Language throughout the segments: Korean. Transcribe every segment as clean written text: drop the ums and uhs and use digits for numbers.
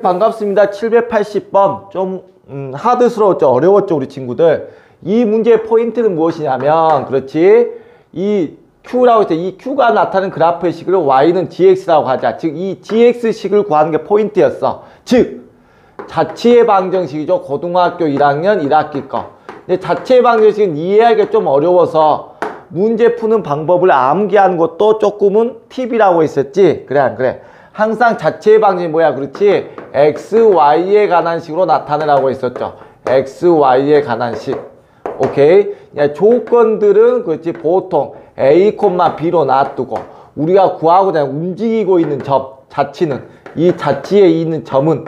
반갑습니다. 780번. 좀 하드스러웠죠? 어려웠죠? 우리 친구들. 이 문제의 포인트는 무엇이냐면, 그렇지, 이 Q라고 했죠. 이 Q가 나타나는 그래프의 식을 Y는 GX라고 하자. 즉 이 GX식을 구하는 게 포인트였어. 즉 자취의 방정식이죠. 고등학교 1학년 1학기 거. 근데 자취의 방정식은 이해하기가 좀 어려워서 문제 푸는 방법을 암기하는 것도 조금은 팁이라고 했었지. 그래 안 그래? 항상 자취의 방정식이 뭐야? 그렇지? X, Y에 관한 식으로 나타내라고 했었죠. X, Y에 관한 식. 오케이? 조건들은 그렇지, 보통 A, B로 놔두고 우리가 구하고자 움직이고 있는 자취는, 이 자취에 있는 점은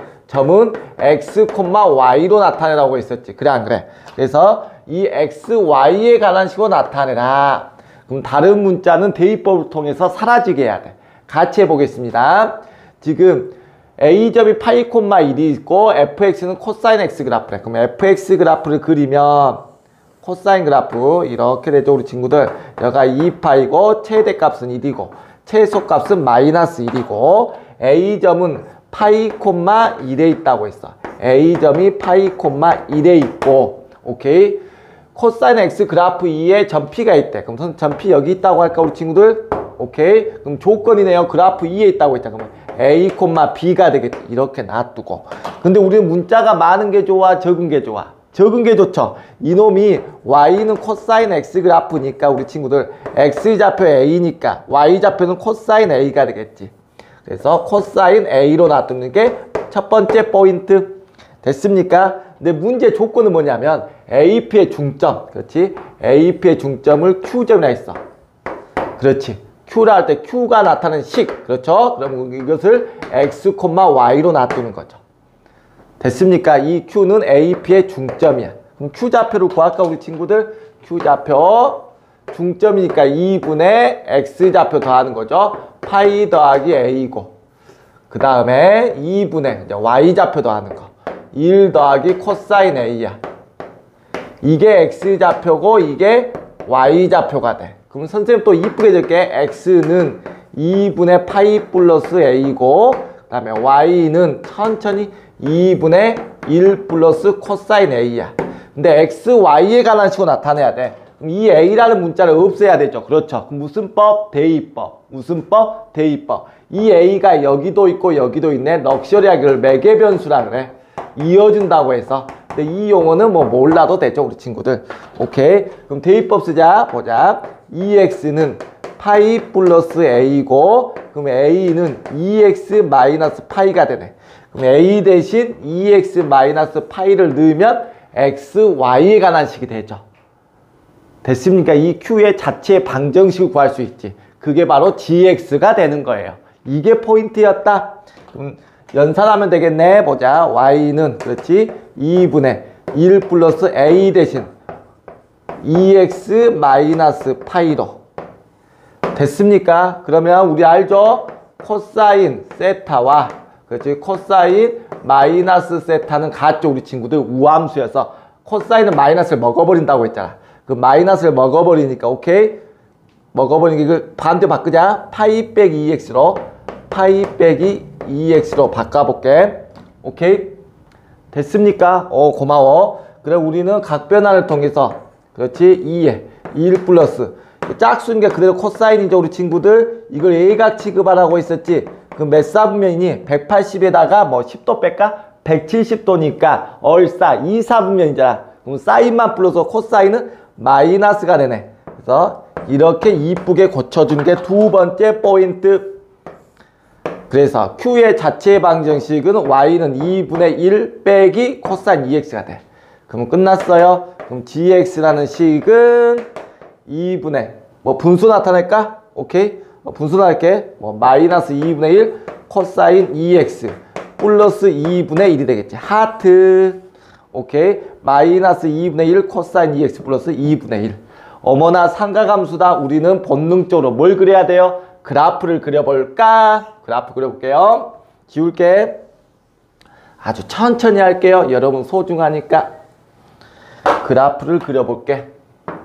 X, Y로 나타내라고 했었지. 그래 안 그래? 그래서 이 X, Y에 관한 식으로 나타내라. 그럼 다른 문자는 대입법을 통해서 사라지게 해야 돼. 같이 해보겠습니다. 지금 A점이 파이, 1이 있고 fx는 코사인 x 그래프래. 그럼 fx 그래프를 그리면 코사인 그래프 이렇게 되죠. 우리 친구들, 여기가 2파이고 최대값은 1이고 최소값은 마이너스 1이고 A점은 파이, 1에 있다고 했어. A점이 파이, 1에 있고, 오케이? 코사인 x 그래프 2에 점 P가 있대. 그럼 점 P 여기 있다고 할까 우리 친구들? 오케이? 그럼 조건이네요. 그래프 2에 있다고 했잖아. 그러면 A, B가 되겠다. 이렇게 놔두고. 근데 우리는 문자가 많은 게 좋아? 적은 게 좋아? 적은 게 좋죠. 이놈이 Y는 코사인 X 그래프니까 우리 친구들 X좌표 A니까 Y좌표는 코사인 A가 되겠지. 그래서 코사인 A로 놔두는 게 첫 번째 포인트. 됐습니까? 근데 문제 조건은 뭐냐면 AP의 중점. 그렇지? AP의 중점을 Q점이라 했어. 그렇지. Q라 할 때 Q가 나타나는 식. 그렇죠? 그럼 이것을 X, Y로 놔두는 거죠. 됐습니까? 이 Q는 AP의 중점이야. 그럼 Q좌표를 구할까 우리 친구들? Q좌표 중점이니까 2분의 X좌표 더하는 거죠. 파이 더하기 A고, 그 다음에 2분의 Y좌표 더하는 거 1 더하기 코사인 A야. 이게 X좌표고 이게 Y좌표가 돼. 그럼 선생님 또 이쁘게 적게 X는 2분의 파이 플러스 A고, 그 다음에 Y는 천천히 2분의 1 플러스 코사인 A야. 근데 X, Y에 관한 식으로 나타내야 돼. 그럼 이 A라는 문자를 없애야 되죠. 그렇죠. 그럼 무슨 법? 대입법. 무슨 법? 대입법. 이 A가 여기도 있고 여기도 있네. 럭셔리하기를 매개변수라 그래. 이어준다고 해서. 근데 이 용어는 뭐 몰라도 되죠. 우리 친구들. 오케이. 그럼 대입법 쓰자. 보자. 2x는 파이 플러스 A고, 그럼 A는 2x 마이너스 파이가 되네. 그럼 A 대신 2x 마이너스 파이를 넣으면 x, y에 관한 식이 되죠. 됐습니까? 이 Q의 자체의 방정식을 구할 수 있지. 그게 바로 gx가 되는 거예요. 이게 포인트였다. 그럼 연산하면 되겠네. 보자. y는 그렇지 2분의 1 플러스 a 대신 2x 마이너스 파이로. 됐습니까? 그러면 우리 알죠? 코사인 세타와 그렇지 코사인 마이너스 세타는 같죠. 우리 친구들 우함수여서 코사인은 마이너스를 먹어버린다고 했잖아. 그 마이너스를 먹어버리니까, 오케이? 먹어버리니까 이걸 반대 바꾸자. 파이 빼기 2x로 파이 빼기 2x로 바꿔볼게. 오케이? 됐습니까? 고마워. 그래, 우리는 각변화를 통해서 그렇지 2에 1 플러스 짝수인 게 그대로 코사인이죠. 우리 친구들 이걸 A각 취급하라고 했었지. 그 몇 사분면이니? 180에다가 뭐 10도 뺄까? 170도니까 얼싸 2사분면이잖아. 그럼 사인만 불러서 코사인은 마이너스가 되네. 그래서 이렇게 이쁘게 고쳐준 게 두 번째 포인트. 그래서 Q의 자체 방정식은 Y는 2분의 1 빼기 코사인 2X가 돼. 그럼 끝났어요. 그럼 GX라는 식은 2분의 뭐 분수 나타낼까? 오케이? 분수 나타낼게. 뭐 마이너스 2분의 1 코사인 2X 플러스 2분의 1이 되겠지. 하트. 오케이? 마이너스 2분의 1 코사인 2X 플러스 2분의 1. 어머나 삼각함수다. 우리는 본능적으로 뭘 그려야 돼요? 그래프를 그려볼까? 그래프 그려볼게요. 지울게. 아주 천천히 할게요. 여러분 소중하니까. 그래프를 그려볼게.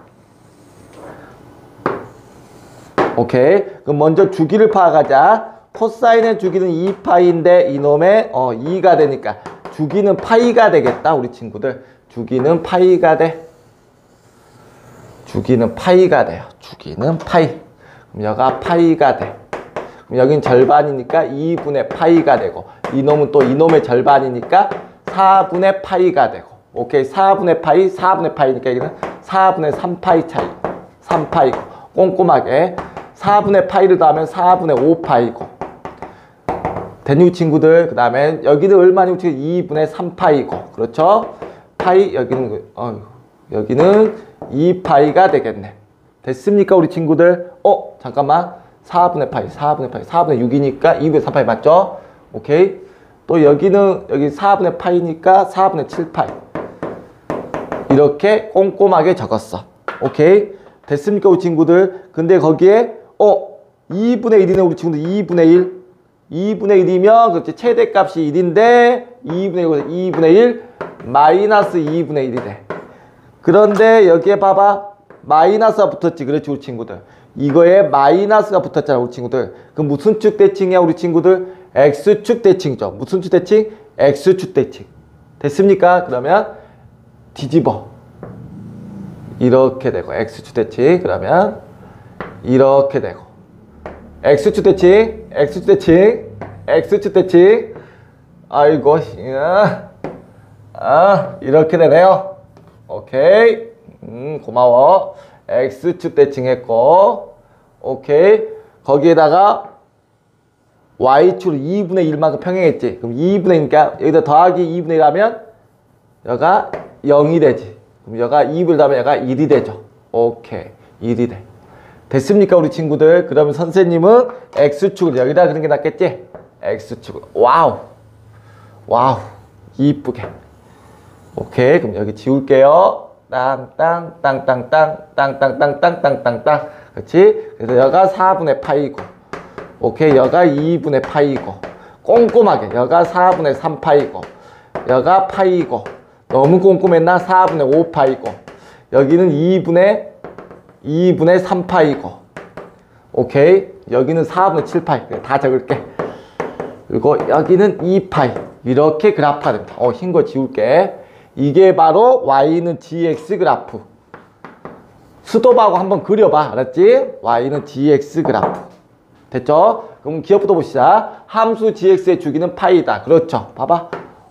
오케이. 그럼 먼저 주기를 파악하자. 코사인의 주기는 2파이인데 이놈의 2가 되니까 주기는 파이가 되겠다. 우리 친구들 주기는 파이가 돼. 주기는 파이가 돼요. 주기는 파이. 그럼 여가 파이가 돼. 그럼 여긴 절반이니까 2분의 파이가 되고 이놈은 또 이놈의 절반이니까 4분의 파이가 되고 오케이. 4분의 파이 4분의 파이니까 여기는 4분의 3파이 차이 3파이고 꼼꼼하게 4분의 파이를 더하면 4분의 5파이고 됐니 친구들. 그 다음에 여기는 얼마니? 2분의 3파이고 그렇죠. 파이 여기는 여기는 2파이가 되겠네. 됐습니까 우리 친구들? 잠깐만 4분의 파이 4분의 6이니까 2분의 3파이 맞죠? 오케이. 또 여기는 여기 4분의 파이니까 4분의 7파이 이렇게 꼼꼼하게 적었어. 오케이. 됐습니까 우리 친구들? 근데 거기에 2분의 1이네 우리 친구들. 2분의 1 2분의 1이면 그렇지 최대값이 1인데 2분의 1 마이너스 2분의 1이 돼. 그런데 여기에 봐봐 마이너스가 붙었지. 그렇지 우리 친구들. 이거에 마이너스가 붙었잖아 우리 친구들. 그럼 무슨 축 대칭이야 우리 친구들? X축 대칭이죠. 무슨 축 대칭? X축 대칭. 됐습니까? 그러면 뒤집어 이렇게 되고 X축 대칭 그러면 이렇게 되고 X축 대칭 X축 대칭 X축 대칭 아이고 이렇게 되네요. 오케이. 고마워. X축 대칭 했고 오케이. 거기에다가 Y축을 2분의 1만큼 평행했지. 그럼 2분의 1이니까 여기다 더하기 2분의 1 하면 여가 0이 되지. 그럼 여가 2분의 1 하면 여가 1이 되죠. 오케이. 1이 돼. 됐습니까 우리 친구들? 그러면 선생님은 X축을 여기다 그리는 게 낫겠지? X축을. 와우. 이쁘게. 오케이. 그럼 여기 지울게요. 땅땅땅땅땅땅땅땅땅땅땅. 그렇지? 그래서 여가 4분의 파이고 오케이. 여가 2분의 파이고 꼼꼼하게 여가 4분의 3파이고 여가 파이고 너무 꼼꼼했나? 4분의 5파이고 여기는 2분의 3파이고 오케이. 여기는 4분의 7파이 다 적을게. 그리고 여기는 2파이 이렇게 그래프가 됩니다. 흰 거 지울게. 이게 바로 Y는 GX 그래프. 스톱하고 한번 그려봐. 알았지? Y는 GX 그래프. 됐죠? 그럼 기억부터 보시자. 함수 GX의 주기는 파이다. 그렇죠? 봐봐.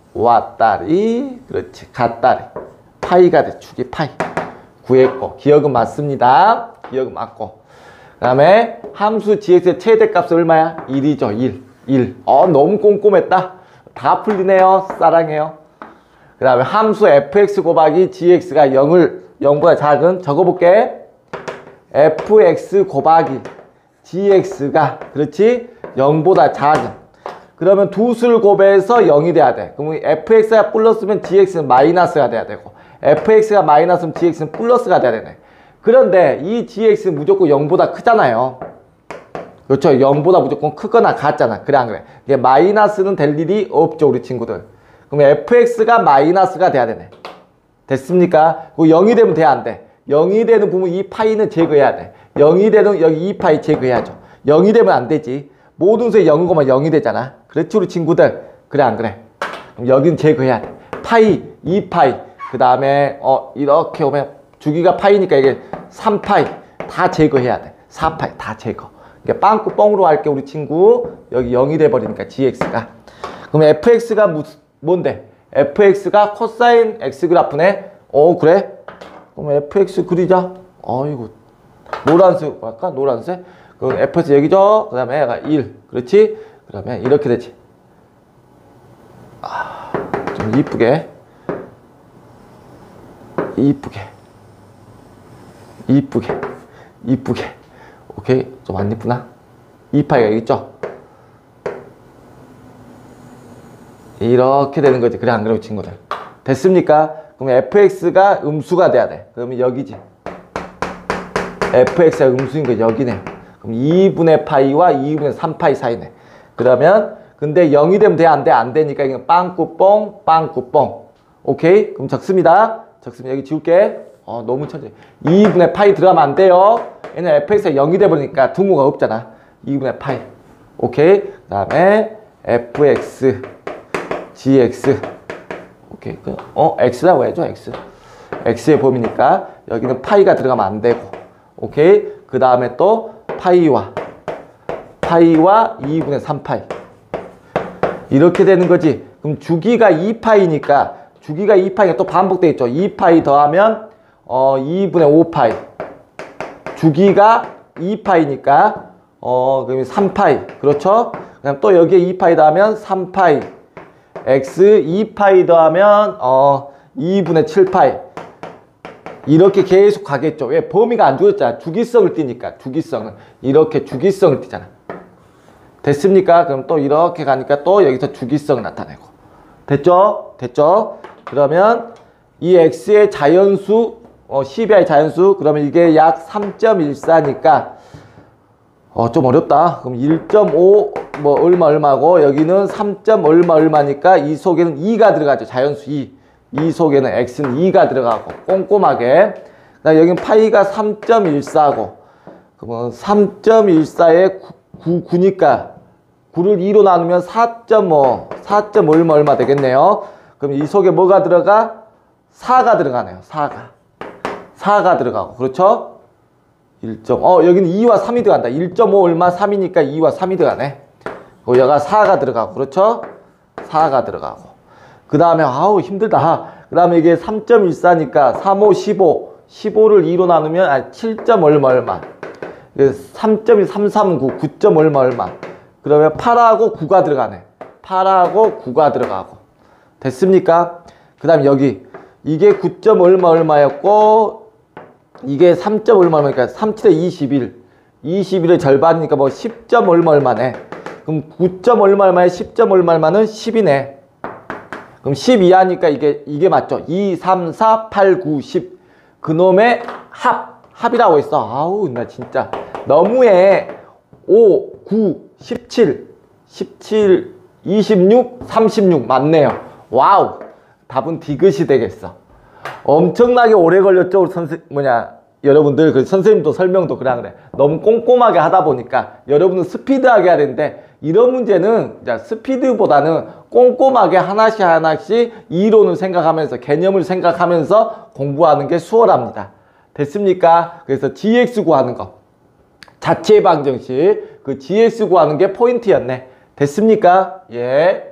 왔다리 그렇지. 갔다리 파이가 돼. 주기 파이. 구했고 기억은 맞습니다. 기억은 맞고 그 다음에 함수 GX의 최대값은 얼마야? 1이죠. 1. 너무 꼼꼼했다. 다 풀리네요. 사랑해요. 그 다음에 함수 fx 곱하기 gx가 0보다 작은 적어볼게. fx 곱하기 gx가 그렇지 0보다 작은. 그러면 두 수를 곱해서 0이 돼야 돼. 그럼 fx가 플러스면 gx는 마이너스가 돼야 되고 fx가 마이너스면 gx는 플러스가 돼야 되네. 그런데 이 gx는 무조건 0보다 크잖아요. 그렇죠. 0보다 무조건 크거나 같잖아. 그래 안 그래? 이게 마이너스는 될 일이 없죠 우리 친구들. 그럼 fx가 마이너스가 돼야 되네. 됐습니까? 0이 되면 돼 안 돼? 0이 되는 부분 이 파이는 제거해야 돼. 0이 되는 여기 2파이 제거해야죠. 0이 되면 안 되지. 모든 수에 0인 것만 0이 되잖아. 그렇지 우리 친구들. 그래 안 그래? 그럼 여기는 제거해야 돼. 파이, 2파이 그 다음에 이렇게 오면 주기가 파이니까 이게 3파이 다 제거해야 돼. 4파이 다 제거. 그러니까 빵꾸 뻥으로 할게 우리 친구. 여기 0이 돼버리니까 gx가. 그럼 fx가 뭔데? fx가 코사인 x 그래프네. 그래? 그럼 fx 그리자. 이거 노란색 할까? 노란색. 그럼 fx 여기죠. 그 다음에 얘가 1. 그렇지? 그러면 이렇게 되지. 좀 이쁘게. 오케이. 좀 안 이쁘나? 2파이가 여기 있죠? 이렇게 되는 거지. 그래 안 그래요 친구들? 됐습니까? 그럼 fx가 음수가 돼야 돼. 그러면 여기지. fx가 음수인 거 여기네. 그럼 2분의 파이와 2분의 3파이 사이네. 그러면 근데 0이 되면 돼 안 돼? 안 되니까 이건 빵꾸뻥. 오케이? 그럼 적습니다. 여기 지울게. 너무 천천히. 2분의 파이 들어가면 안 돼요. 얘는 fx가 0이 돼버리니까 등호가 없잖아. 2분의 파이. 오케이. 그 다음에 fx, gx. 오케이. x라고 해야죠, x. x의 범위니까 여기는 파이가 들어가면 안 되고. 오케이. 그 다음에 또 파이와 2분의 3파이. 이렇게 되는 거지. 그럼 주기가 2파이니까, 주기가 2파이가 또 반복되어 있죠. 2파이 더하면 2분의 5파이. 주기가 2파이니까 그럼 3파이. 그렇죠? 그다음 또 여기에 2파이 더하면 3파이. x 2파이 더하면 2분의 7파이. 이렇게 계속 가겠죠. 왜? 범위가 안 주어졌잖아. 주기성을 띠니까. 주기성은 이렇게 주기성을 띠잖아. 됐습니까? 그럼 또 이렇게 가니까 또 여기서 주기성을 나타내고. 됐죠? 됐죠? 그러면 이 x의 자연수 12i 자연수, 그러면 이게 약 3.14니까 좀 어렵다. 그럼 1.5 뭐 얼마고 여기는 3. 얼마니까 이 속에는 2가 들어가죠. 자연수 2. 이 속에는 x는 2가 들어가고 꼼꼼하게. 그다음 여기는 파이가 3.14고 그러면 3.14에 9니까 9를 2로 나누면 4. 얼마 되겠네요. 그럼 이 속에 뭐가 들어가? 4가 들어가네요. 4가 들어가고. 그렇죠? 1점. 여기는 2와 3이 들어간다. 1.5 얼마 3이니까 2와 3이 들어가네. 여기가 4가 들어가고. 그렇죠? 4가 들어가고. 그 다음에 아우 힘들다. 그 다음에 이게 3.14니까 3, 5, 15. 15를 2로 나누면 7. 얼마. 3.339. 9. 얼마. 그러면 8하고 9가 들어가네. 8하고 9가 들어가고. 됐습니까? 그 다음에 여기 이게 9. 얼마였고 이게 3. 얼마니까 3, 7에 21. 21의 절반이니까 뭐 10. 얼마네. 그럼 9. 얼마에 10. 얼마는 10이네. 그럼 12 하니까 이게 맞죠? 2, 3, 4, 8, 9, 10. 그놈의 합이라고 있어. 아우, 나 진짜 너무해. 5, 9, 17, 26, 36 맞네요. 와우. 답은 디귿이 되겠어. 엄청나게 오래 걸렸죠. 우리 여러분들 그 선생님도 설명도 그래. 너무 꼼꼼하게 하다 보니까 여러분은 스피드하게 해야 되는데 이런 문제는 스피드보다는 꼼꼼하게 하나씩 이론을 생각하면서 개념을 생각하면서 공부하는 게 수월합니다. 됐습니까? 그래서 gx 구하는 거 자체 방정식 그 gx 구하는 게 포인트였네. 됐습니까? 예.